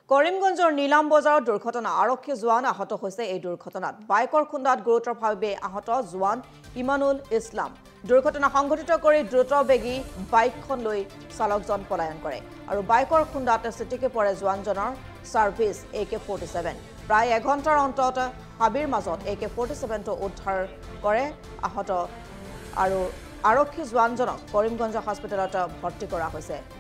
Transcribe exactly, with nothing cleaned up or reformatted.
কৰিমগঞ্জৰ নীলাম বজাৰৰ দুৰ্ঘটনা আৰক্ষী জোৱান আহত হৈছে এই দুৰ্ঘটনাত বাইকৰ খুন্দাত গুৰুতৰভাৱে আহত জোৱান ইমানুল ইছলাম দুৰ্ঘটনা সংঘটিত কৰি দ্ৰুতবেগী বাইকখন লৈ চালকজন পলায়ন কৰে আৰু বাইকৰ খুন্দাত চিটিকি পৰে জোৱানজনৰ সাৰ্ভিস এ কে ফৰ্টি-ছেভেন প্ৰায় এঘণ্টাৰ অন্তত হাবিৰ মাজত এ কে ফৰ্টি-ছেভেন টো উদ্ধাৰ কৰে আহত আৰু আৰক্ষী জোৱানজনক কৰিমগঞ্জ হস্পিটেলত ভৰ্তি কৰা হৈছে